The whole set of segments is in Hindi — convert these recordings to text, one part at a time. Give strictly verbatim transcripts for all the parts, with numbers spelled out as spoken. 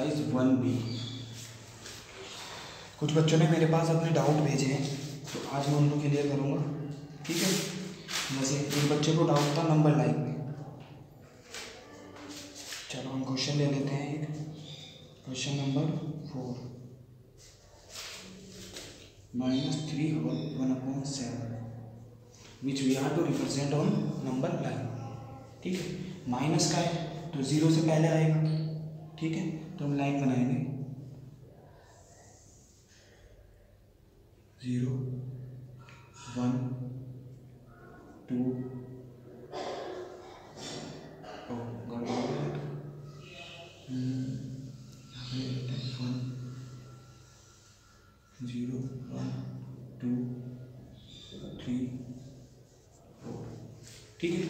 Exercise one B. कुछ बच्चों ने मेरे पास अपने डाउट भेजे हैं तो आज मैं उनको क्लियर करूँगा, ठीक है। जैसे एक बच्चे को डाउट था नंबर लाइन में। चलो हम क्वेश्चन ले लेते हैं। एक question number four, minus three whole one upon seven which we are to represent on number line, ठीक है। माइनस का है तो ज़ीरो से पहले आएगा, ठीक है। तो हम लाइन बनाएंगे zero one two one zero one two three four, ठीक है।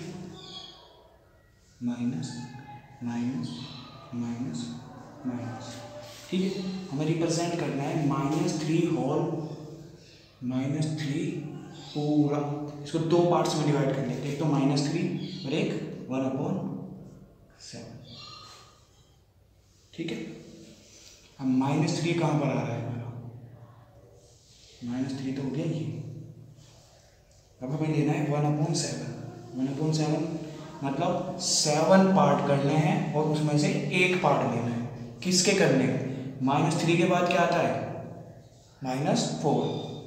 माइनस माइनस माइनस माइनस, ठीक है। हमें रिप्रेजेंट करना है minus three whole minus three पूरा, इसको दो पार्ट्स में डिवाइड कर लेते हैं, एक तो माइनस थ्री और एक वन अपॉन सेवन, ठीक है। अब माइनस थ्री कहाँ पर आ रहा है हमारा, माइनस थ्री तो हो गया ये। अब हमें लेना है one upon seven. One upon seven मतलब सेवन पार्ट करने हैं और उसमें से एक पार्ट लेना है। किसके करने हैं, माइनस थ्री के बाद क्या आता है, minus four.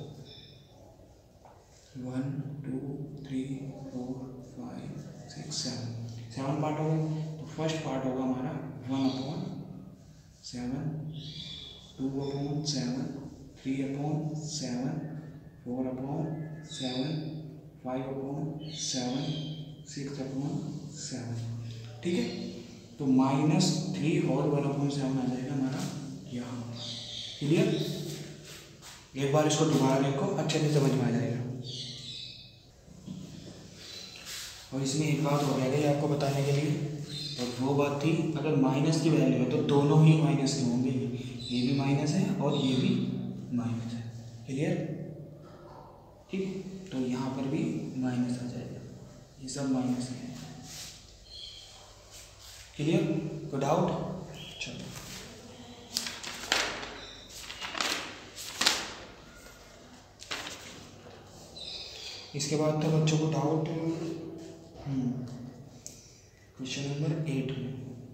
One two three four five six seven, seven part हो गए। तो फर्स्ट पार्ट होगा हमारा one upon seven, two upon seven, three upon seven, four upon seven, five upon seven, six upon seven, ठीक है। तो माइनस थ्री और वन अपॉन सेवन आ जाएगा हमारा यहाँ, क्लियर। एक बार इसको दोबारा देखो, अच्छे से समझ में आ जाएगा। और इसमें एक बात हो जाएगी आपको बताने के लिए, और वो बात थी अगर माइनस की वैल्यू है तो दोनों ही माइनस के होंगे, ये भी माइनस है और ये भी माइनस है, क्लियर, ठीक। तो यहाँ पर भी माइनस आ जाएगा, ये सब माइनस है, क्लियर। कोई डाउट, चलो। इसके बाद तो बच्चों को डाउट क्वेश्चन नंबर एट में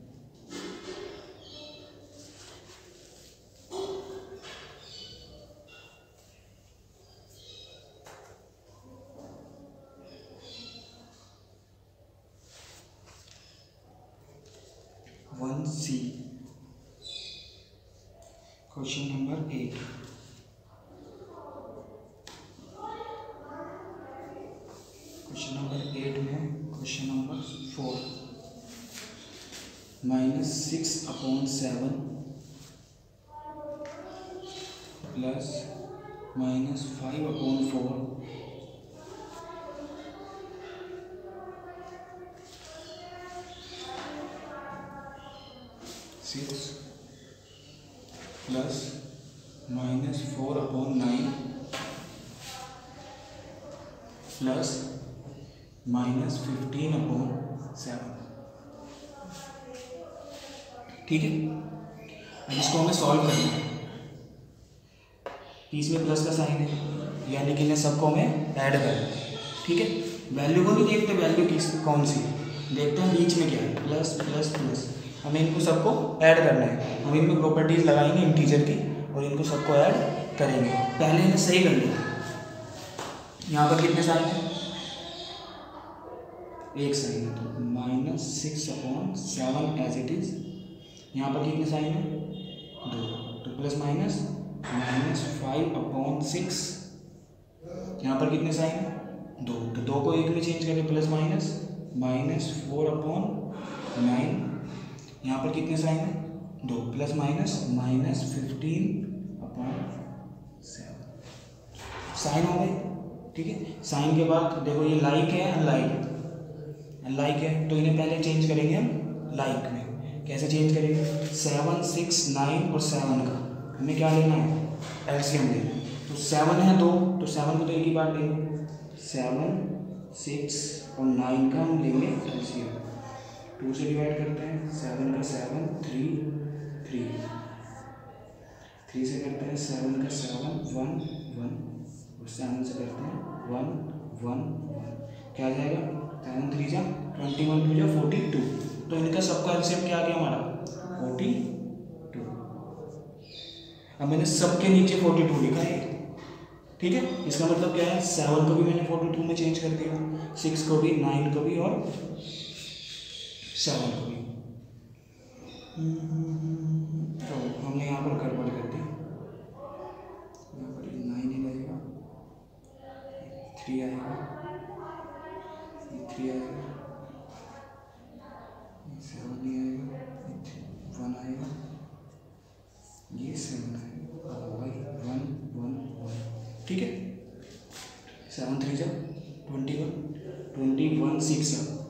one C, question number eight. Question number eight में question number four, minus six upon seven plus minus five upon four six plus minus four upon nine plus minus fifteen upon seven, ठीक है। अब इसको हमें सॉल्व करना है। बीच में प्लस का साइन है, यानी कि इन्हें सबको हमें ऐड करना है, ठीक है। वैल्यू को नहीं देखते, वैल्यू किस कौन सी है, देखते हैं बीच में क्या है, प्लस प्लस प्लस। हमें इनको सबको ऐड करना है। हम इनमें प्रॉपर्टीज लगाएंगे इंटीजर की और इनको सबको ऐड करेंगे। पहले इन्हें सही कर लेंगे। यहाँ पर कितने साइन है, एक साइन है, तो minus six upon seven as it is. यहाँ पर कितने साइन है, दो, तो plus minus minus five upon six. यहाँ पर कितने साइन है, दो, तो दो को एक में चेंज करें, plus minus minus four upon nine. यहाँ पर कितने साइन है, दो, plus minus minus fifteen upon seven. Sign हो गए, ठीक है। साइन के बाद देखो ये लाइक है अनलाइक, लाइक है तो इन्हें पहले चेंज करेंगे हम लाइक में। कैसे चेंज करेंगे, सेवन सिक्स नाइन और सेवन का हमें क्या लेना है, एलसीएम लेना है। तो सेवन है दो, तो सेवन को तो एक ही बार लेंगे, सेवन सिक्स और नाइन का हम लेंगे एलसीएम। टू से डिवाइड करते हैं, सेवन का सेवन, थ्री थ्री, थ्री से करते हैं सेवन का सेवन वन वन, और सेवन से करते हैं वन वन वन, क्या आ जाएगा सेवन थ्री जा ट्वेंटी वन टू जा फोर्टी टू। तो इनका सबका एलसीएम क्या आ गया हमारा फोर्टी टू। अब मैंने सबके नीचे फोर्टी टू लिखा है, ठीक है। इसका मतलब क्या है, सेवन को भी मैंने फोर्टी टू में चेंज कर दिया, सिक्स को भी, नाइन को भी और सेवन को भी। तो हमने यहाँ पर गड़बड़ कर दी, यहाँ पर नाइन ही रहेगा, थ्री आएगा, ये थ्री आएगा, ये सेवन ही आएगा, वन आएगा, ये सेवन आएगा, भाई वन वन वन, ठीक है। सेवन थ्री जा twenty one, twenty one six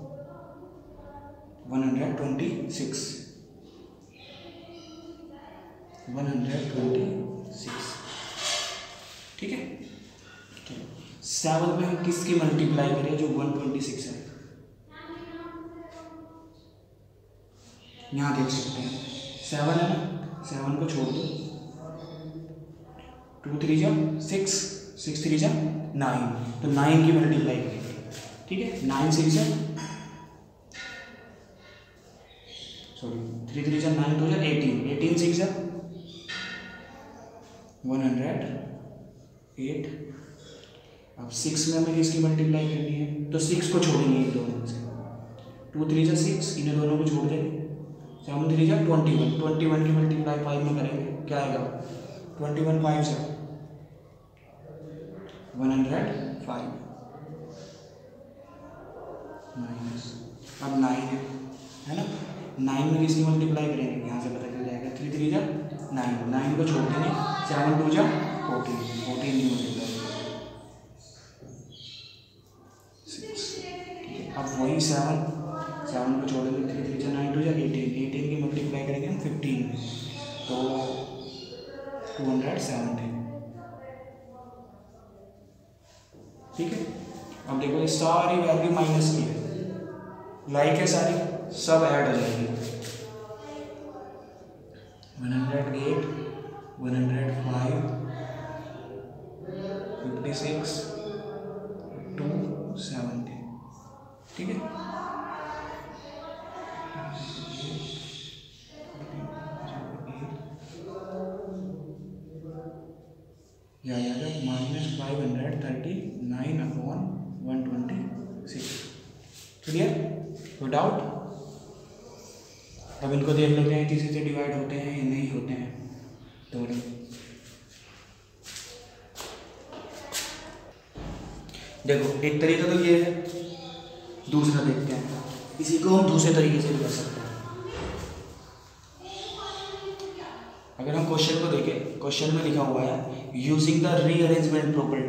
one hundred twenty six, one hundred twenty six, ठीक है। सेवन में हम किसकी मल्टीप्लाई करें जो वन ट्वेंटी सिक्स है, यहाँ देख सकते हैं सेवन है ना, सेवन को छोड़ दो, टू थ्री जा सिक्स, सिक्स थ्री जा नाइन, तो नाइन की मल्टीप्लाई करेंगे, ठीक है। नाइन सिक्स जा सॉरी थ्री थ्री जा नाइन टू जा एटीन, एटीन सिक्स जा वन हंड्रेड एट। अब सिक्स में हमें किसकी मल्टीप्लाई करनी है, तो सिक्स को छोड़ेंगे इन दोनों में से, टू थ्री जा सिक्स, इन्हें दोनों को छोड़ देंगे, सेवन थ्री जा ट्वेंटी वन, ट्वेंटी वन की मल्टीप्लाई फाइव में करेंगे, क्या आएगा ट्वेंटी वन फाइव से वन हंड्रेड फाइव माइनस, अब नाइन है है ना, नाइन में किसकी मल्टीप्लाई करेंगे, यहाँ से पता चल जाएगा, थ्री थ्री जा नाइन, नाइन को छोड़ देंगे, सेवन टू जा फोर्टीन, फोर्टीन की मल्टीप्लाई, अब वही सेवन, सेवन को छोड़ेंगे, थ्री थ्री जा नाइन टू जा एटीन, एटीन की मल्टीप्लाई करेंगे हम फिफ्टीन, तो टू हंड्रेड सेवेंटीन, ठीक है। अब देखो ये सारी वैल्यू माइनस की है, लाइक है सारी, सब ऐड हो जाएगी, one hundred eight, one hundred five, fifty six, two seventy, ठीक है। या minus five hundred thirty nine upon one twenty six, clear, कोई डाउट। अब इनको देख लेते हैं किसी से डिवाइड होते हैं या नहीं होते हैं, तो देखो एक तरीका तो ये है, दूसरा देखते हैं, इसी को हम दूसरे तरीके से भी कर सकते हैं। अगर हम क्वेश्चन को देखें, क्वेश्चन में लिखा हुआ है यूजिंग द रीअरेंजमेंट प्रॉपर्टी,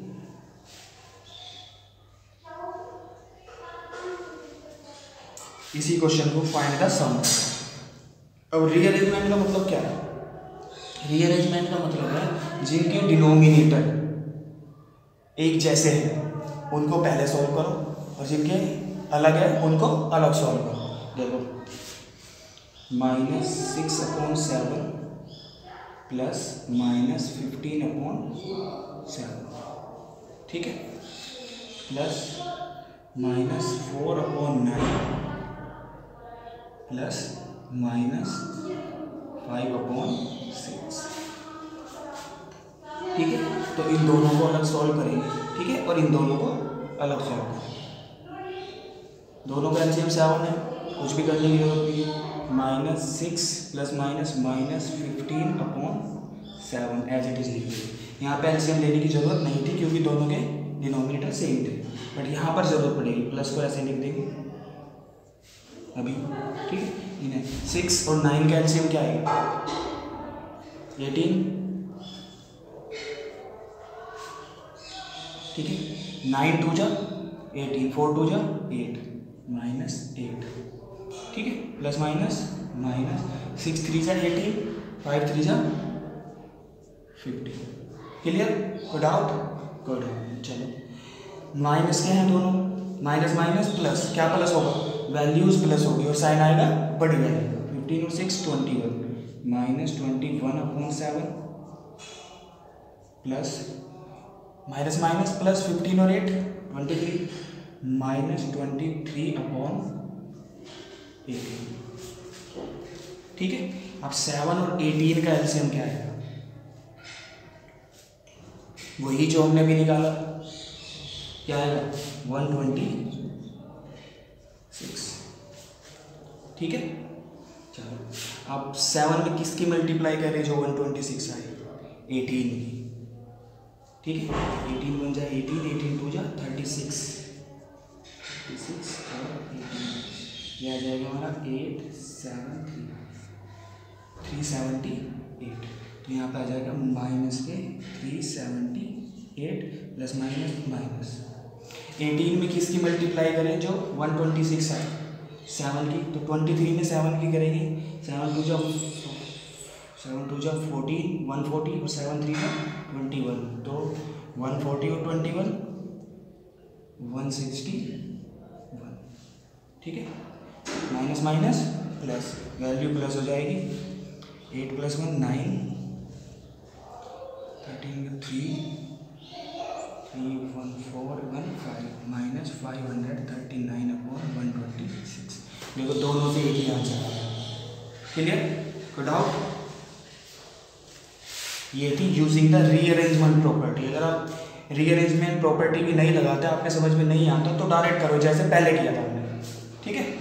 इसी क्वेश्चन को फाइंड द सम। अब रीअरेंजमेंट का मतलब क्या है, रीअरेंजमेंट का मतलब है जिनके डिनोमिनेटर एक जैसे हैं उनको पहले सॉल्व करो, और जिनके अलग है उनको अलग सॉल्व करो। देखो minus six upon seven plus minus fifteen upon seven, ठीक है, plus minus four upon nine plus minus five upon six, ठीक है। तो इन दोनों को अलग सॉल्व करेंगे, ठीक है, और इन दोनों को अलग सॉल्व करेंगे। दोनों का एलसीएम सेवन है, कुछ भी करने की जरूरत नहीं है, minus six plus minus minus fifteen upon seven as it is लिख दिए। यहाँ पे एलसीएम लेने की जरूरत नहीं थी क्योंकि दोनों के डिनोमिनेटर सेम थे, बट यहाँ पर जरूरत पड़ेगी, प्लस को ऐसे लिख देंगे अभी, ठीक है। इन्हें सिक्स और नाइन का एलसीएम क्या आएगा एटीन, ठीक है, नाइन टू जा एटीन, फोर टू जा एट, माइनस एट, ठीक है, plus minus minus six three जा एटीन, फाइव थ्री जा फिफ्टीन, क्लियर, कोई डाउट, कोई डाउट। चलो माइनस के हैं दोनों, माइनस माइनस प्लस, क्या प्लस होगा, वैल्यूज प्लस होगी और साइन आएगा बड़ी वैल्यू, फिफ्टीन और six twenty one, minus twenty one upon seven plus minus minus plus fifteen और eight twenty three minus twenty three upon eighteen. ठीक है, अब सेवन और एटीन का एलसीएम क्या आएगा? वही जो हमने भी निकाला, क्या आएगा? One twenty six. ठीक है, चलो अब सेवन में किसकी मल्टीप्लाई करें जो वन ट्वेंटी सिक्स आए? एटीन की। ठीक है, एटीन बन जाए एटीन, एटीन टू जा थर्टी सिक्स, थर्टी सिक्स और एटीन, यह आ जाएगा हमारा eight seven three three seventy eight. तो यहाँ पे आ जाएगा माइनस के three seventy eight plus minus minus eighteen में किसकी मल्टीप्लाई करें जो वन ट्वेंटी सिक्स आए? सेवन की। तो ट्वेंटी थ्री में सेवन की करेंगे, सेवन टू जा सेवन टू जा फोर्टीन, वन फोर्टी और सेवन थ्री का ट्वेंटी वन, तो वन फोर्टी और twenty one one sixty one. ठीक है, minus minus plus, value plus हो जाएगी, eight plus one nine, thirteen में three, three one four one five minus five hundred thirty nine upon one twenty six. देखो दोनों से एक ही आंसर आ रहा है। क्लियर? कोई डाउट? ये थी यूजिंग द रीअरेंजमेंट प्रॉपर्टी। अगर आप रीअरेंजमेंट प्रॉपर्टी भी नहीं लगाते, आपके समझ में नहीं आता, तो डायरेक्ट करो जैसे पहले किया था हमने। ठीक है,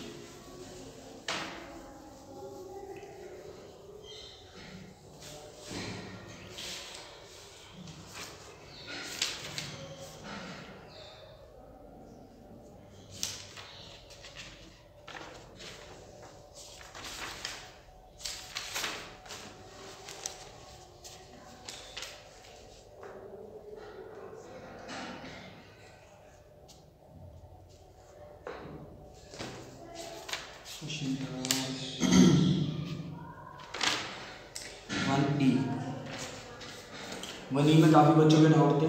वन ई वन ई में काफ़ी बच्चों के डाउट थे।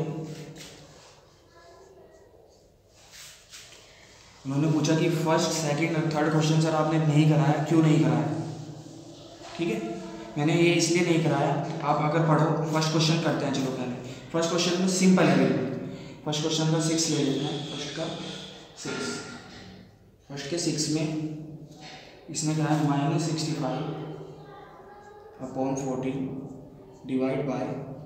उन्होंने पूछा कि फर्स्ट सेकंड और थर्ड क्वेश्चन सर आपने नहीं कराया, क्यों नहीं कराया? ठीक है, मैंने ये इसलिए नहीं कराया, आप अगर पढ़ो फर्स्ट क्वेश्चन करते हैं। चलो पहले फर्स्ट क्वेश्चन में सिंपल है बिल्कुल। फर्स्ट क्वेश्चन का सिक्स ले लेते हैं, फर्स्ट का सिक्स, फर्स्ट के सिक्स में इसमें क्या है? Minus sixty five upon fourteen divide by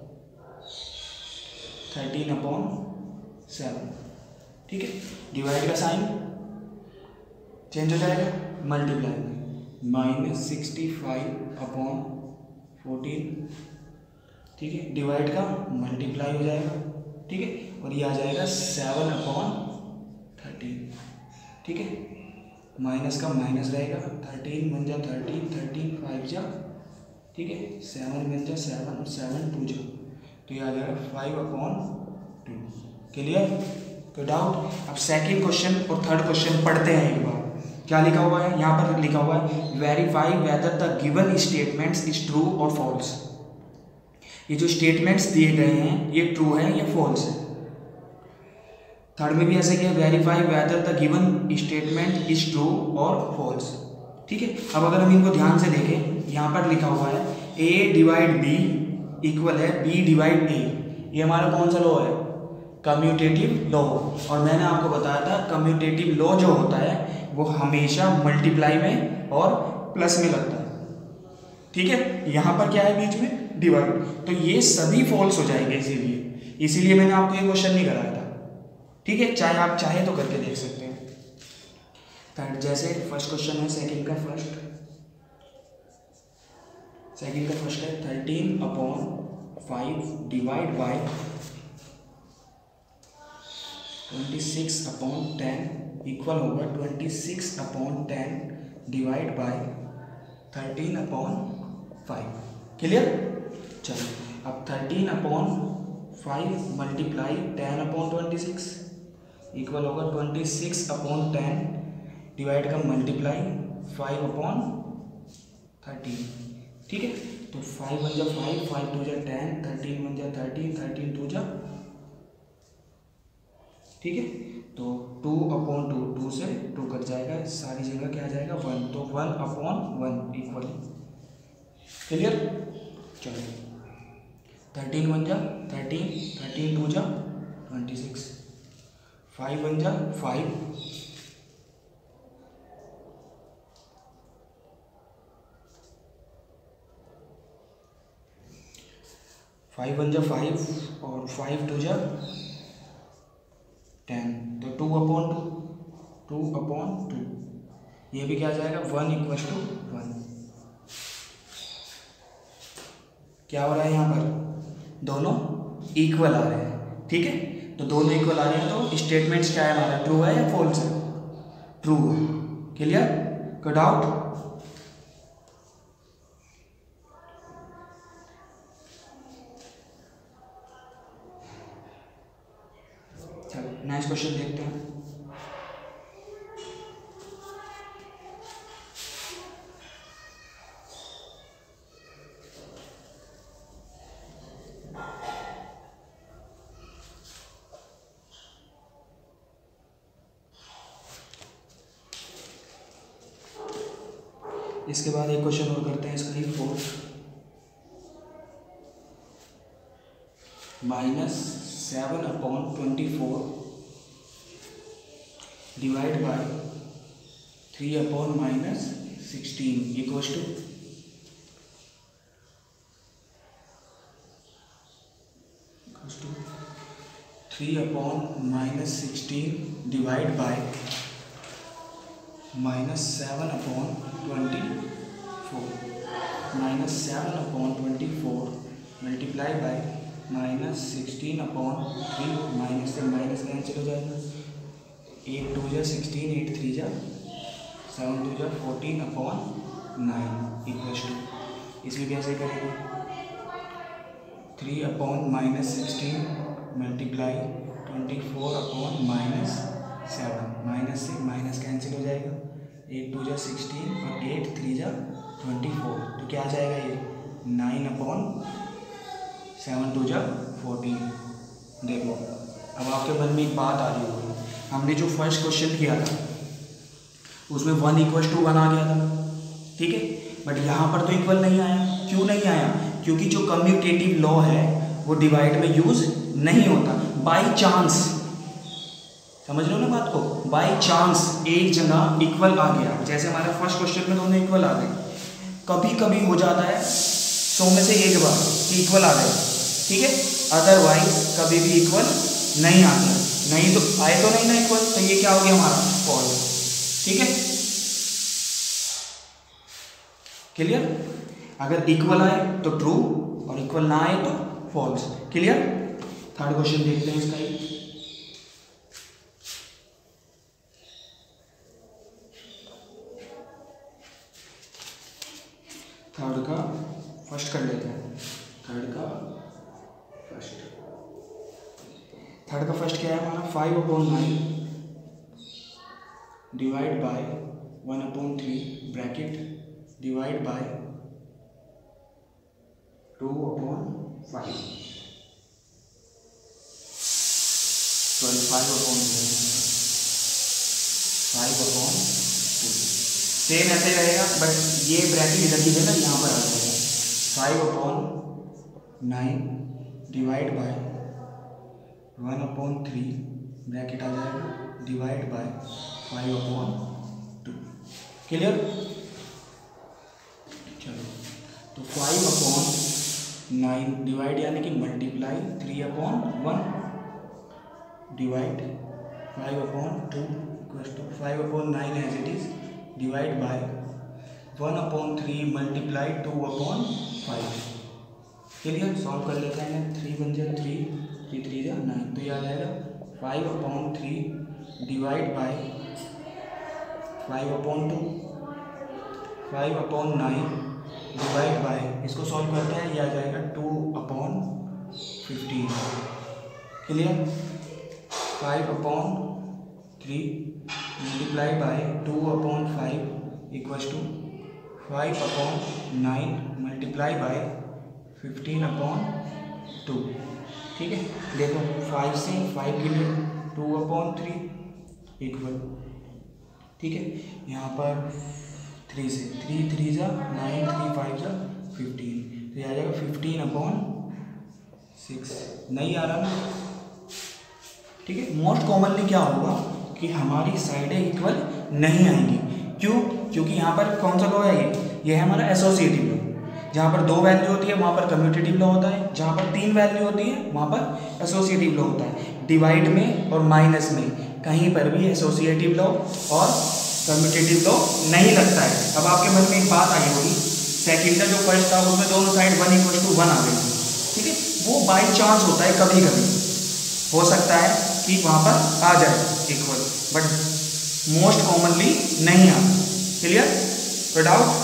thirteen upon seven. ठीक है, डिवाइड का साइन चेंज हो जाएगा, मल्टीप्लाई में minus sixty five upon fourteen. ठीक है, डिवाइड का मल्टीप्लाई हो जाएगा। ठीक है, और ये आ जाएगा सेवन अपॉन थर्टीन। ठीक है, माइनस का माइनस रहेगा, थर्टीन बन जा थर्टीन, थर्टीन फाइव जा, ठीक है, सेवन बन जा सेवन और सेवन टू जा, तो ये आ जाएगा फाइव अपॉन टू। क्लियर? तो डाउट? अब सेकंड क्वेश्चन और थर्ड क्वेश्चन पढ़ते हैं एक बार। क्या लिखा हुआ है? यहाँ पर लिखा हुआ है verify whether the given statements is true और फॉल्स। ये जो स्टेटमेंट्स दिए गए हैं ये ट्रू है या फॉल्स है? थर्ड में भी ऐसे किया, verify whether the given statement is true और फॉल्स। ठीक है, अब अगर हम इनको ध्यान से देखें, यहाँ पर लिखा हुआ है ए डिवाइड बी इक्वल है बी डिवाइड ए। ये हमारा कौन सा लॉ है? Commutative law. और मैंने आपको बताया था कम्यूटेटिव लॉ जो होता है वो हमेशा मल्टीप्लाई में और प्लस में लगता है। ठीक है, यहाँ पर क्या है बीच में? डिवाइड। तो ये सभी फॉल्स हो जाएंगे, इसीलिए इसीलिए मैंने आपको ये क्वेश्चन नहीं कराया था। ठीक है, चाहे आप चाहे तो करके देख सकते हैं। थर्ड जैसे फर्स्ट क्वेश्चन है, सेकंड का फर्स्ट सेकंड का फर्स्ट है thirteen upon five divide by twenty six upon ten equal होगा twenty six upon ten divide by thirteen upon five. Clear? चलो अब thirteen upon five multiply ten upon twenty six equal होगा twenty six upon ten divide का मल्टीप्लाई फाइव अपॉन थर्टीन। ठीक है, तो फाइव बन जा फाइव, फाइव टू जा टेन, थर्टीन बन जा थर्टीन, थर्टीन टू जा, ठीक है, तो टू अपॉन टू, टू से टू कट जाएगा, सारी जगह क्या आ जाएगा? वन। तो one upon one equal clear. चलो थर्टीन वन जा थर्टीन, थर्टीन टू जा ट्वेंटी सिक्स, फाइव वन जा फाइव, फाइव वन जा फाइव और फाइव टू जा टेन, तो two upon two, two upon two, ये भी क्या आ जाएगा वन इक्वल टू वन। क्या हो रहा है यहाँ पर, दोनों इक्वल आ रहे हैं, ठीक है। तो दोनों इक्वल आ रहे हैं तो स्टेटमेंट्स क्या है हमारा, ट्रू है या फॉल्स है, ट्रू है। क्लियर, कोई डाउट। चलो नेक्स्ट क्वेश्चन देखते हैं। इसके बाद एक क्वेश्चन और करते हैं, इसका ही fourth, minus seven upon twenty four divide by three upon minus sixteen equals to equals to three upon minus sixteen divide by minus seven upon twenty four, minus seven upon twenty four multiply by minus sixteen upon three, minus से माइनस कैंसिल हो जाएगा, एट टू जा सिक्सटीन, एट थ्री जा सेवन टू जा fourteen upon nine equals to, इसमें कैसे करेंगे, three upon minus sixteen multiply twenty four upon minus seven, minus से माइनस कैंसिल हो जाएगा, एट टू जा सिक्सटीन और एट थ्री जा ट्वेंटी फोर, तो क्या आ जाएगा ये नाइन अपॉन सेवन टू जा फोर्टीन। देखो अब आपके मन में एक बात आ रही होगी, हमने जो फर्स्ट क्वेश्चन किया था उसमें वन इक्वल टू वन आ गया था, ठीक है, बट यहाँ पर तो इक्वल नहीं आया। क्यों नहीं आया, क्योंकि जो कम्यूटेटिव लॉ है वो डिवाइड में यूज नहीं होता। बाई चांस, समझ लो ना बात को, बाई चांस एक जगह इक्वल आ गया, जैसे हमारे फर्स्ट क्वेश्चन में दोनों इक्वल आ गए, कभी कभी हो जाता है सौ में से एक बार कि इक्वल आ गए, ठीक है, अदरवाइज कभी भी इक्वल नहीं आता, नहीं तो आए तो नहीं ना इक्वल, तो ये क्या हो गया हमारा फॉल्स, ठीक है। क्लियर, अगर इक्वल आए तो ट्रू और इक्वल ना आए तो फॉल्स। क्लियर। थर्ड क्वेश्चन देखते हैं इसका ही, थर्ड का फर्स्ट कर लेते हैं, थर्ड का फर्स्ट, थर्ड का फर्स्ट क्या है हमारा, five upon nine divide by one upon three bracket divide by two upon five, sorry five upon five upon two, same ऐसे ही रहेगा, बट ये ब्रैकेट इधर की जगह यहाँ पर आ जाएगा, five upon nine divide by one upon three bracket आ जाएगा divide by five upon two. Clear. चलो तो फाइव अपॉन नाइन डिवाइड यानी कि multiply three upon one divide five upon two equals to five upon nine as it is divide by one upon three multiply two upon five. Clear. Solve कर लेते हैं, थ्री वन जा थ्री, थ्री थ्री जा नाइन, तो ये आ जाएगा five upon three divide by five upon two, five upon nine divide by, इसको सॉल्व करते हैं, ये आ जाएगा two upon fifteen. Clear. Five upon three multiply by two upon five equals to five upon nine multiply by fifteen upon two. ठीक है, देखो फाइव से फाइव के लिए टू अपॉन थ्री इक्वल, ठीक है, यहाँ पर थ्री से थ्री थ्री जा नाइन, थ्री फाइव जा फिफ्टीन, तो ये आ जाएगा फिफ्टीन अपॉन सिक्स। नहीं आ रहा ना, ठीक है। मोस्ट कॉमनली क्या होगा कि हमारी साइडें इक्वल नहीं आएंगी। क्यों? क्योंकि यहाँ पर कौन सा लॉ है, ये ये है हमारा एसोसिएटिव लॉ। जहाँ पर दो वैल्यू होती है वहाँ पर कम्यूटेटिव लॉ होता है, जहाँ पर तीन वैल्यू होती है वहाँ पर एसोसिएटिव लॉ होता है। डिवाइड में और माइनस में कहीं पर भी एसोसिएटिव लॉ और कम्यूटेटिव लॉ नहीं लगता है। अब आपके मन में एक बात आई होगी, सेकंड का जो फर्स्ट था उसमें दोनों side one equal to one आ गई, ठीक है। वो बाई चांस होता है, कभी कभी हो सकता है कि वहाँ पर आ जाए इक्वल, बट मोस्ट कॉमनली नहीं आता। क्लियर? कोई डाउट?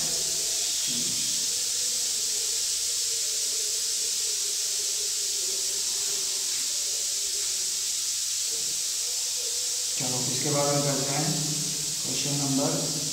चलो इसके बाद हम करते हैं क्वेश्चन नंबर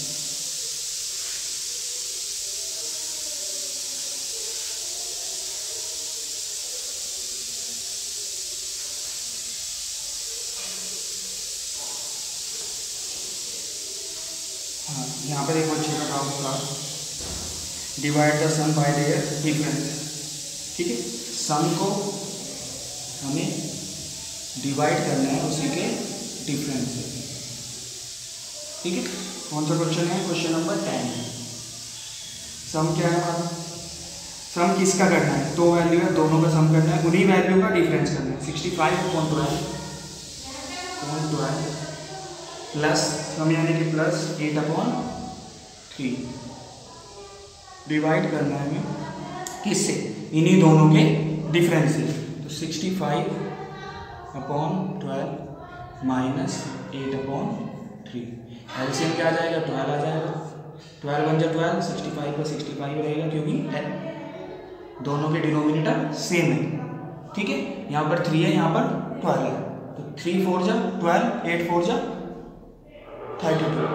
हाँ, यहाँ पर एक बच्चे का काम होगा, divide the sum by their difference. ठीक है, सम को हमें डिवाइड करना है उसी के डिफरेंस से। ठीक है, कौन सा क्वेश्चन है? Question number ten. सम क्या है हमारा? सम किसका करना है? दो वैल्यू है, दोनों का सम करना है, उन्हीं वैल्यू का डिफरेंस करना है। Sixty five upon twelve upon twelve plus sum यानी कि plus eight upon three, divide करना है हमें किससे? इन्हीं दोनों के डिफरेंस से। तो sixty five upon twelve minus eight upon three, LCM क्या आ जाएगा? ट्वेल्व आ जाएगा। ट्वेल्व वन जा ट्वेल्व, सिक्सटी फाइव का सिक्सटी फाइव रहेगा क्योंकि दोनों के डिनोमिनेटर सेम है। ठीक है, यहाँ पर थ्री है, यहाँ पर ट्वेल्व है, तो थ्री फोर जा ट्वेल्व, एट फोर जा थर्टी टू।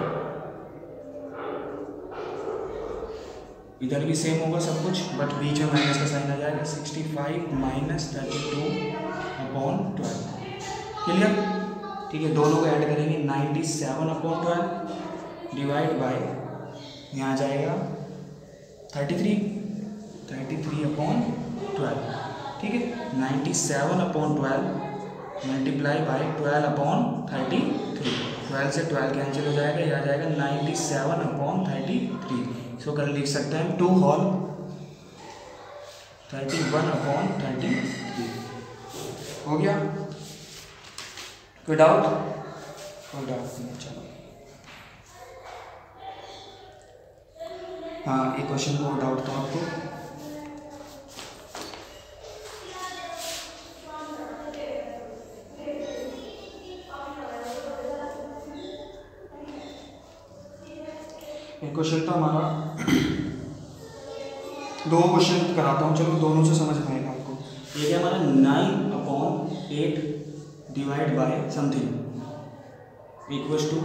इधर भी सेम होगा सब कुछ, बट बीच में माइनस का साइन आ जाएगा। Sixty five minus thirty two upon twelve. Clear? ठीक है, दोनों को ऐड करेंगे, ninety seven upon twelve divide by यहाँ जाएगा thirty three, thirty three upon twelve. ठीक है, ninety seven upon twelve multiply by twelve upon thirty three, twelve से ट्वेल्व कैंसिल हो जाएगा, यह आ जाएगा ninety seven upon thirty three. इसको कर लिख सकते हैं two whole thirty one upon thirty three. हो गया? कोई डाउट? कोई डाउट नहीं। चलो हाँ, एक क्वेश्चन को डाउट था आपको। एक क्वेश्चन था हमारा, दो क्वेश्चन कराता हूँ, चलो दोनों से समझ में आएगा आपको। एक है हमारा nine upon eight divide by something equals to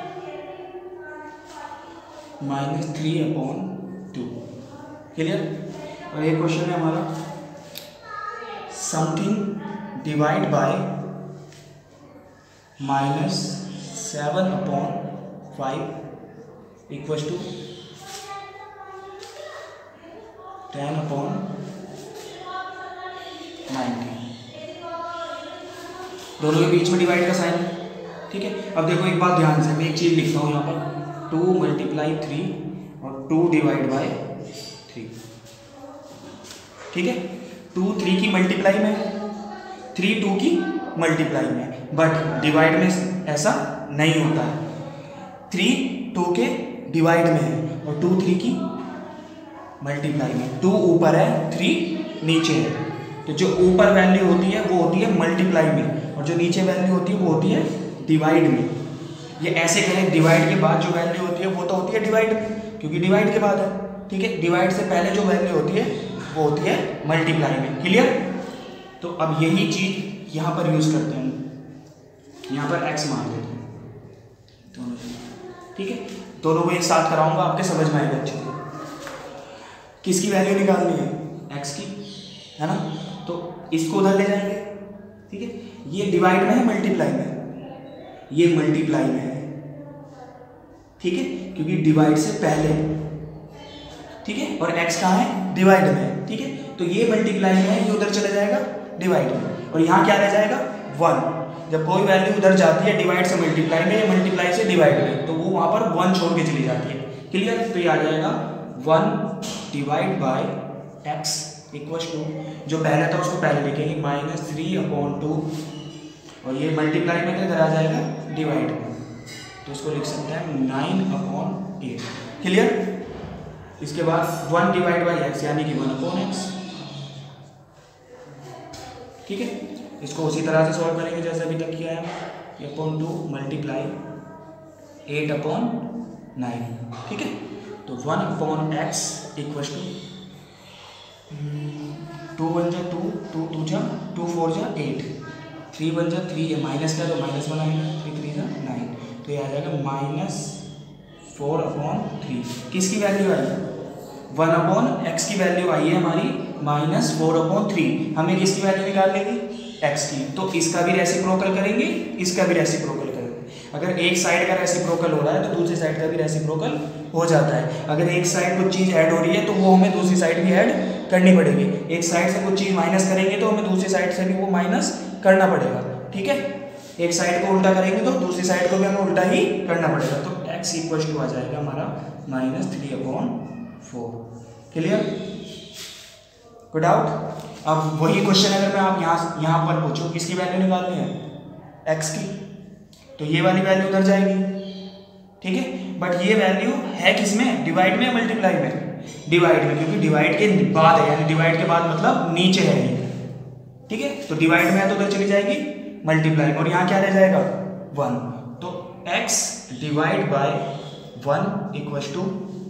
minus three upon two. Clear? और एक क्वेश्चन है हमारा something divide by minus seven upon five equals to ten upon ninety. दोनों के बीच में डिवाइड का साइन। ठीक है, अब देखो एक बात ध्यान से, मैं एक चीज़ लिखता हूँ यहाँ पर, टू मल्टीप्लाई थ्री और टू डिवाइड बाय थ्री। ठीक है, टू थ्री की मल्टीप्लाई में, थ्री टू की मल्टीप्लाई में, बट डिवाइड में ऐसा नहीं होता है। थ्री टू के डिवाइड में है और टू थ्री की मल्टीप्लाई में। टू ऊपर है, थ्री नीचे है, तो जो ऊपर वैल्यू होती है वो होती है मल्टीप्लाई में, और जो नीचे वैल्यू होती है वो होती है डिवाइड में। ये ऐसे कहें, डिवाइड के बाद जो वैल्यू होती है वो तो होती है डिवाइड में, क्योंकि डिवाइड के बाद है। ठीक है, डिवाइड से पहले जो वैल्यू होती है वो होती है मल्टीप्लाई में। क्लियर? तो अब यही चीज़ यहाँ पर यूज़ करते हैं, यहाँ पर एक्स मान लेते हैं दोनों। ठीक है, दोनों को एक साथ कराऊंगा, आपके समझ में आएगा अच्छे से। किसकी वैल्यू निकालनी है? एक्स की, है ना? तो इसको उधर ले जाएंगे। ठीक है, ये डिवाइड में है, मल्टीप्लाई में, ये मल्टीप्लाई में है। ठीक है, क्योंकि डिवाइड से पहले ठीक है, और x कहाँ है, डिवाइड में, ठीक है। तो ये मल्टीप्लाई में है, ये उधर चला जाएगा डिवाइड में, और यहाँ क्या रह जाएगा वन। जब कोई वैल्यू उधर जाती है डिवाइड से मल्टीप्लाई में या मल्टीप्लाई से डिवाइड में, तो वो वहाँ पर वन छोड़ के चली जाती है। क्लियर, तो ये आ जाएगा one divide by x equal to, two पहले था उसको पहले लिखेंगे, माइनस थ्री अपॉन टू, और ये मल्टीप्लाई में इधर आ जाएगा डिवाइड में, तो इसको लिख सकते हैं नाइन अपॉन एट। क्लियर, इसके बाद वन डिवाइड बाई एक्स यानी कि वन अपॉन एक्स, ठीक है। इसको उसी तरह से सॉल्व करेंगे जैसे अभी तक किया है, upon two multiply eight upon nine, ठीक है। तो one upon x equal to two one जा टू, टू टू जा टू, फोर जा एट, थ्री वन जा थ्री, ये माइनस का तो माइनस वन आएगा, थ्री थ्री जा नाइन, तो ये आ जाएगा माइनस फोर अपॉन थ्री। किसकी वैल्यू आई, वन अपॉन एक्स की वैल्यू आई है हमारी माइनस फोर अपॉन थ्री। हमें किसकी वैल्यू निकाल लेगी, एक्स की, तो इसका भी रेसिप्रोकल करेंगे, इसका भी रेसिप्रोकल करेंगे। अगर एक साइड का रेसिप्रोकल हो रहा है तो दूसरी साइड का भी रेसिप्रोकल हो जाता है। अगर एक साइड कुछ चीज़ ऐड हो रही है तो वो हमें दूसरी साइड भी ऐड करनी पड़ेगी। एक साइड से कुछ चीज़ माइनस करेंगे तो हमें दूसरी साइड से भी वो माइनस करना पड़ेगा, ठीक है। एक साइड को उल्टा करेंगे तो दूसरी साइड को भी हमें उल्टा ही करना पड़ेगा। तो एक्स इक्वल टू आ जाएगा हमारा minus three upon four. Clear, कोई डाउट? अब वही क्वेश्चन अगर मैं आप यहाँ यहाँ पर पूछूं किसकी वैल्यू निकालनी है, एक्स की, तो ये वाली वैल्यू उधर जाएगी, ठीक है। बट ये वैल्यू है किसमें, डिवाइड में, मल्टीप्लाई में, डिवाइड में, क्योंकि डिवाइड के बाद है, यानी डिवाइड के बाद मतलब नीचे है ये, ठीक है। तो डिवाइड में है तो उधर चली जाएगी मल्टीप्लाई में, और यहाँ क्या रह जाएगा वन। तो x divide by one equal to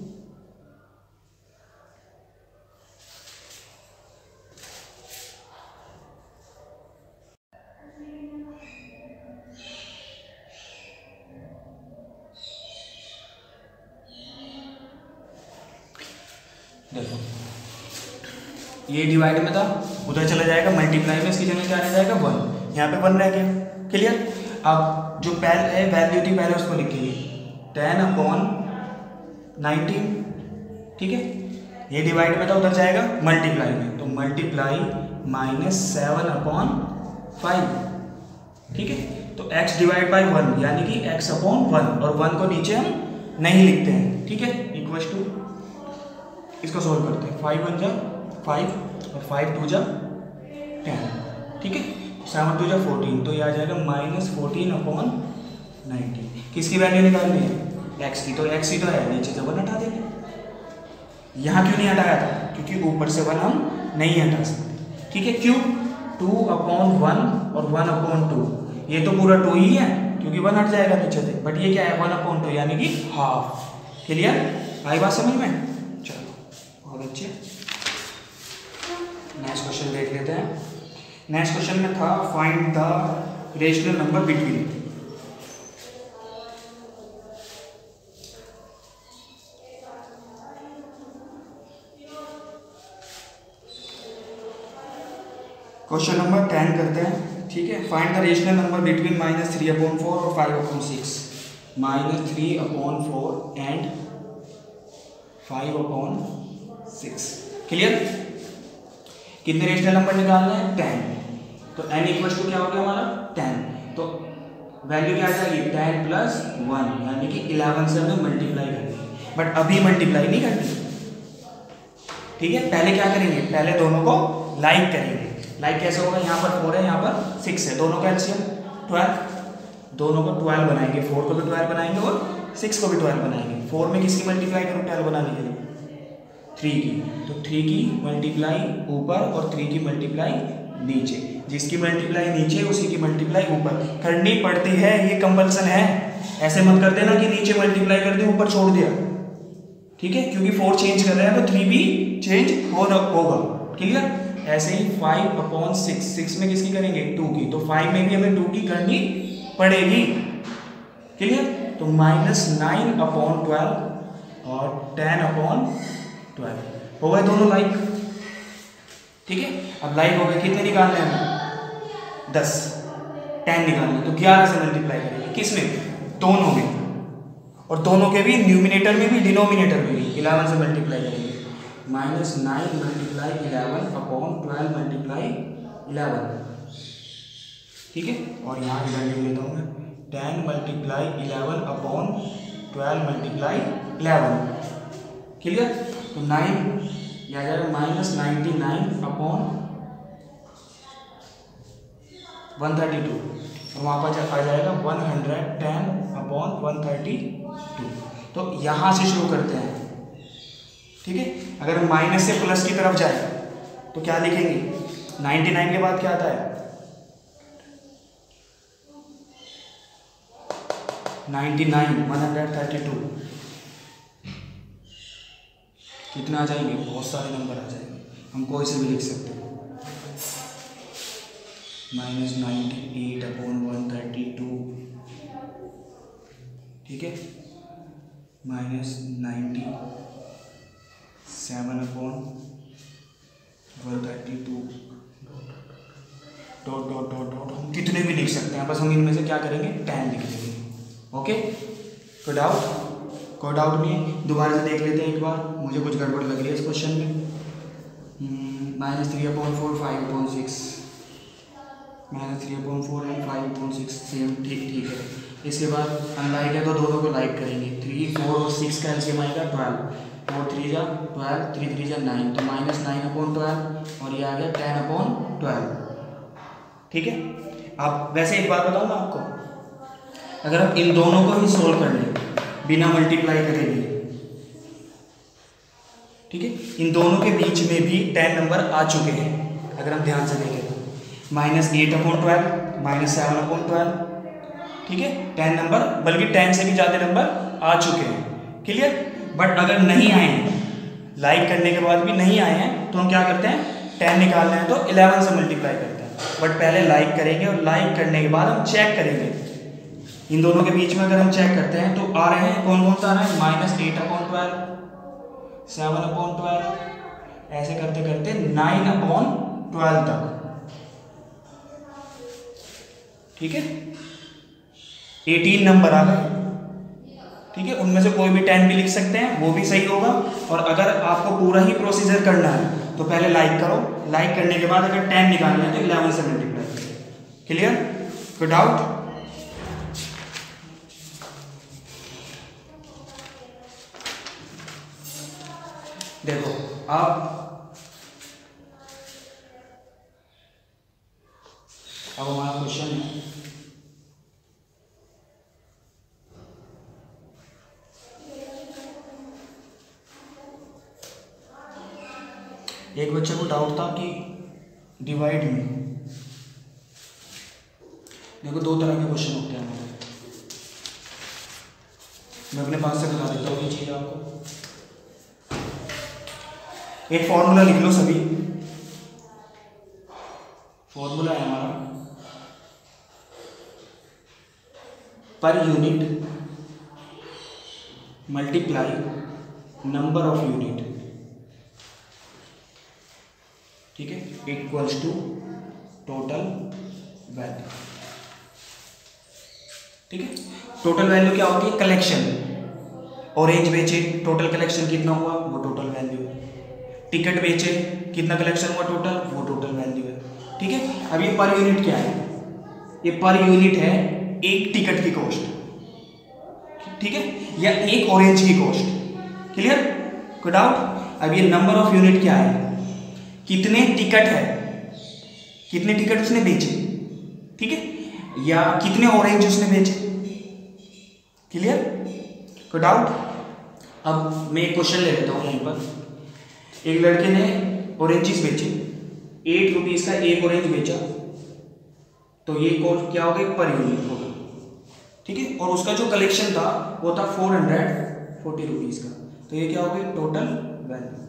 देखो, ये डिवाइड में था, उधर चला जाएगा मल्टीप्लाई में, इसकी जगह क्या रह जाएगा वन, यहाँ पे वन रह गया। क्लियर, अब जो पहले वैल्यू थी पहले उसको लिखेंगे टेन अपॉन नाइनटीन, ठीक है। ये डिवाइड में था, उधर जाएगा मल्टीप्लाई में, तो multiply minus seven upon five, ठीक है। तो x डिवाइड बाई वन यानी कि x अपॉन वन, और वन को नीचे हम नहीं लिखते हैं, ठीक है। इक्वल टू इसको सोल्व करते हैं, फाइव वन जा फाइव और फाइव टू जा टेन, ठीक है। सेवन टू जा फोर्टीन, तो ये आ जाएगा माइनस फोर्टीन अपॉन नाइनटीन। किसकी वैल्यू निकालनी है, एक्स की, तो एक्स की तो है, नीचे से वन हटा देंगे। यहाँ क्यों नहीं हटाया था, क्योंकि ऊपर से वन हम नहीं हटा सकते, ठीक है। क्यों, टू अपॉन वन और वन अपॉन टू, ये तो पूरा टू ही है क्योंकि वन हट जाएगा नीचे से, बट ये क्या है वन अपॉन टू यानी कि हाफ। क्लियर, आई बात समझ में? चलो बहुत अच्छे, नेक्स्ट क्वेश्चन देख लेते हैं। नेक्स्ट क्वेश्चन में था find the rational number between, question number ten करते हैं, ठीक है। Find the rational number between minus three upon four और five upon six, minus three upon four and five upon six. Clear, कितने रेशनल नंबर निकालने हैं, टेन। तो n इक्वल टू क्या हो गया हमारा टेन, तो वैल्यू क्या आ जाएगी टेन प्लस वन यानी कि इलेवन से हमें मल्टीप्लाई करनी है, बट अभी मल्टीप्लाई नहीं करनी, ठीक है। पहले क्या करेंगे, पहले दोनों को लाइक करेंगे। लाइक कैसे होगा, यहाँ पर फोर है, यहाँ पर सिक्स है, दोनों का एलसीएम ट्वेल्व, दोनों को ट्वेल्व बनाएंगे, फोर को भी ट्वेल्व बनाएंगे और सिक्स को भी ट्वेल्व बनाएंगे। फोर में किसकी मल्टीप्लाई करूँ ट्वेल्व बनाने के लिए, थ्री की, तो थ्री की मल्टीप्लाई ऊपर और थ्री की मल्टीप्लाई नीचे, जिसकी मल्टीप्लाई नीचे उसी की मल्टीप्लाई ऊपर करनी पड़ती है, ये कंपल्सन है। ऐसे मत कर देना कि नीचे मल्टीप्लाई कर दी ऊपर छोड़ दिया, ठीक है, क्योंकि फोर चेंज कर रहे हैं तो थ्री भी चेंज हो होगा। क्लियर, ऐसे ही फाइव अपॉन सिक्स, सिक्स में किसकी करेंगे टू की, तो फाइव में भी हमें टू की करनी पड़ेगी। क्लियर, तो माइनस नाइन अपॉन ट्वेल्व और टेन अपॉन ट्वेल्व हो गए दोनों लाइक, ठीक है। अब लाइक हो गए, कितने निकालने हैं, दस, टेन निकालने, तो ग्यारह से मल्टीप्लाई करेंगे, किसमें, दोनों में, और दोनों के भी न्यूमिनेटर में भी डिनोमिनेटर में भी इलेवन से मल्टीप्लाई करेंगे, minus nine multiply eleven upon twelve multiply eleven, ठीक है। और यहाँ की वैल्यू लेता हूँ मैं, ten multiply eleven upon twelve multiply eleven, clear. तो नाइन यह आ जाएगा minus ninety nine upon one thirty two, और वहाँ पर आ जाएगा one hundred ten upon one thirty two. तो यहाँ से शुरू करते हैं, ठीक है। अगर माइनस से प्लस की तरफ जाए तो क्या लिखेंगे, नाइन्टी नाइन के बाद क्या आता है, ninety nine, one hundred thirty two, कितना आ जाएंगे, बहुत सारे नंबर आ जाएंगे, हम कोई से भी लिख सकते हैं। Minus ninety eight upon one thirty two, ठीक है, minus ninety seven upon one thirty two, dot dot dot dot, हम कितने भी लिख सकते हैं, बस हम इनमें से क्या करेंगे, टेन लिख देंगे। ओके, कोई डाउट, कोई डाउट नहीं है। दोबारा से देख लेते हैं एक बार, मुझे कुछ गड़बड़ लग रही है इस क्वेश्चन में। Minus three upon four, five upon six, minus three upon four and five upon six, same, ठीक ठीक है। इसके बाद अनलाइक है तो दोनों को लाइक करेंगे। थ्री फोर और सिक्स का एलसीएम आएगा ट्वेल्व, फोर थ्री जा ट्वेल्व, थ्री थ्री जा नाइन, तो माइनस नाइन अपॉन ट्वेल्व, और ये आ गया टेन अपॉन ट्वेल्व, ठीक है। अब वैसे एक बात बताऊँ मैं आपको, अगर हम इन दोनों को ही सोल्व कर लें बिना मल्टीप्लाई करेंगे, ठीक है, इन दोनों के बीच में भी टेन नंबर आ चुके हैं। अगर हम ध्यान से देखें तो minus eight upon twelve, minus seven upon twelve, ठीक है, टेन नंबर, बल्कि टेन से भी ज़्यादा नंबर आ चुके हैं, क्लियर। बट अगर नहीं आए हैं, लाइक करने के बाद भी नहीं आए हैं, तो हम क्या करते हैं, टेन निकालना है तो इलेवन से मल्टीप्लाई करते हैं। बट पहले लाइक करेंगे, और लाइक करने के बाद हम चेक करेंगे, इन दोनों के बीच में अगर हम चेक करते हैं तो आ रहे हैं, कौन कौन सा आ रहा है, minus eight upon twelve, seven upon twelve, ऐसे करते करते नाइन अपॉन ट्वेल्व तक, ठीक है, एटीन नंबर आ गए, ठीक है। उनमें से कोई भी टेन भी लिख सकते हैं, वो भी सही होगा। और अगर आपको पूरा ही प्रोसीजर करना है तो पहले लाइक करो, लाइक करने के बाद अगर टेन निकालना है तो इलेवन से मल्टीप्लाई करो, क्लियर, कोई डाउट। देखो अब अब हमारा क्वेश्चन है, एक बच्चे को डाउट था कि डिवाइड में, देखो दो तरह के क्वेश्चन होते हैं हमारे, मैं अपने पास से बता देता हूँ ये चीज़ आपको। एक फॉर्मूला लिख लो सभी, फॉर्मूला है हमारा, पर unit multiply number of unit, ठीक है, इक्वल्स टू टोटल वैल्यू, ठीक है। टोटल वैल्यू क्या होती है, कलेक्शन, ऑरेंज बेचे टोटल कलेक्शन कितना हुआ, वो टोटल वैल्यू है। टिकट बेचे कितना कलेक्शन हुआ टोटल, वो टोटल वैल्यू है, ठीक है। अब ये पर यूनिट क्या है, ये पर यूनिट है एक टिकट की कॉस्ट, ठीक है, या एक ऑरेंज की कॉस्ट, क्लियर, कोई डाउट। अब ये नंबर ऑफ यूनिट क्या है, कितने टिकट है, कितने टिकट उसने बेचे, ठीक है, या कितने ऑरेंज उसने बेचे, क्लियर, कोई डाउट। अब मैं एक क्वेश्चन ले लेता हूँ यहीं पर, एक लड़के ने ऑरेंजेस बेचे, एट रुपीज़ का एक ऑरेंज बेचा, तो ये कॉस्ट क्या हो गई, पर यूनिट होगा, ठीक है। और उसका जो कलेक्शन था वो था फोर हंड्रेड फोर्टी रुपीज़ का, तो ये क्या हो गई, टोटल वैल्यू,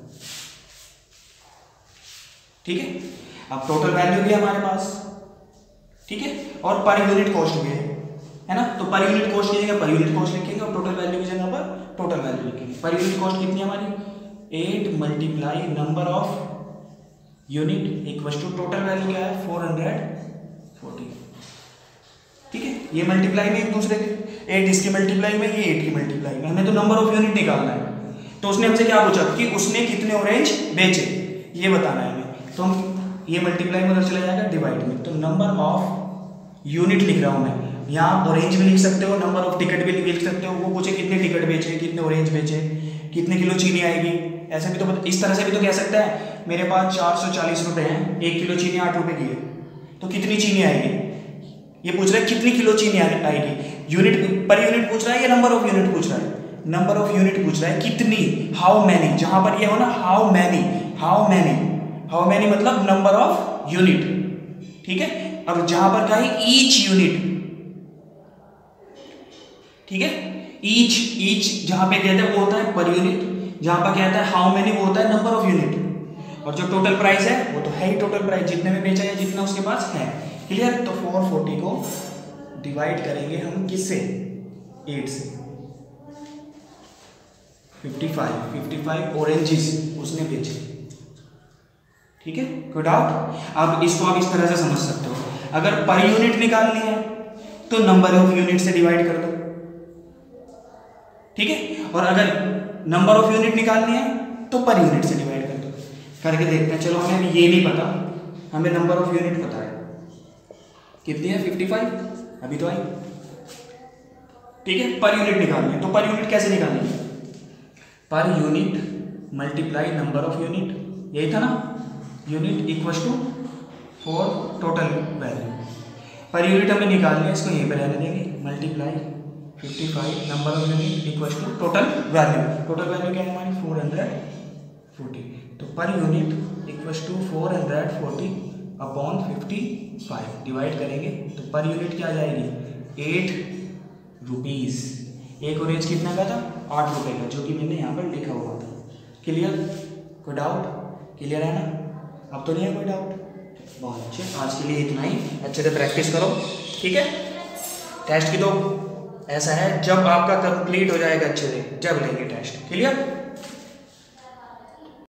ठीक है। अब टोटल वैल्यू भी है हमारे पास, ठीक है, और पर यूनिट कॉस्ट भी है, है ना। तो पर यूनिट कॉस्ट की जगह पर यूनिट कॉस्ट लिखेंगे, और टोटल वैल्यू की जगह पर टोटल वैल्यू लिखेंगे। पर यूनिट कॉस्ट कितनी है हमारी, eight multiply number of unit equal to total value क्या है, फोर हंड्रेड फोर्टी, ठीक है। ये मल्टीप्लाई में एक दूसरे के, एट इसकी मल्टीप्लाई में, ये एट की मल्टीप्लाई में, हमें तो नंबर ऑफ यूनिट निकालना है। तो उसने हमसे क्या पूछा कि उसने कितने ऑरेंज बेचे, ये बताना है हमें। तो हम ये मल्टीप्लाई में उधर चला जाएगा डिवाइड में। तो नंबर ऑफ यूनिट लिख रहा हूँ मैं, यहाँ आप ऑरेंज भी लिख सकते हो, नंबर ऑफ टिकट भी लिख सकते हो। वो पूछे कितने टिकट बेचे, कितने ऑरेंज बेचे, कितने किलो चीनी आएगी, ऐसे भी तो इस तरह से भी तो कह सकता है मेरे पास चार सौ चालीस रुपये हैं, एक किलो चीनी आठ रुपये की है, तो कितनी चीनी आएगी। ये पूछ रहा है कितनी किलो चीनी आएगी, यूनिट पर यूनिट पूछ रहा है या नंबर ऑफ यूनिट पूछ रहा है, नंबर ऑफ यूनिट पूछ रहा है, कितनी, हाउ मैनी। जहां पर ये हो ना how many, how many, how many मतलब नंबर ऑफ यूनिट, ठीक है। अब जहां पर क्या है ईच यूनिट, ठीक है, ईच ईच जहां पे कहते हैं वो होता है पर यूनिट, जहां पर कहता है हाउ मैनी वो होता है नंबर ऑफ यूनिट, और जो टोटल प्राइस है वो तो है ही टोटल प्राइस, जितने में बेचा है जितना उसके पास है। क्लियर। तो फोर फोर्टी को डिवाइड करेंगे हम किससे, एट से। Fifty five fifty five oranges उसने बेचे, ठीक है। कोई डाउट। अब इसको आप इस तरह से समझ सकते हो, अगर पर यूनिट निकालनी है तो नंबर ऑफ यूनिट से डिवाइड कर दो, ठीक है। और अगर नंबर ऑफ यूनिट निकालनी है तो पर यूनिट से डिवाइड कर दो। करके देखते हैं। चलो हमें ये नहीं पता, हमें नंबर ऑफ यूनिट पता है, कितनी है फिफ्टी फाइव, अभी तो आई, ठीक है। पर यूनिट निकालनी है तो पर यूनिट कैसे निकालनी है, per unit multiply number of unit, यही था ना, unit equal to four total value. Per unit हमें निकालनी है, इसको यहीं पर रहने देंगे, multiply fifty five number of unit equal to total value. Total value क्या है हमारी फोर हंड्रेड फोर्टी, तो per unit equal to four hundred forty upon fifty five divide करेंगे तो पर यूनिट क्या आ जाएगी, एट रुपीज़। एक ऑरेंज कितना का था, आठ रुपए का, जो कि मैंने यहाँ पर लिखा हुआ था। क्लियर। कोई डाउट, क्लियर है ना, अब तो नहीं है कोई डाउट। बहुत अच्छे, आज के लिए इतना ही, अच्छे से प्रैक्टिस करो, ठीक है। टेस्ट की तो ऐसा है जब आपका कंप्लीट हो जाएगा अच्छे से जब लेंगे टेस्ट। क्लियर।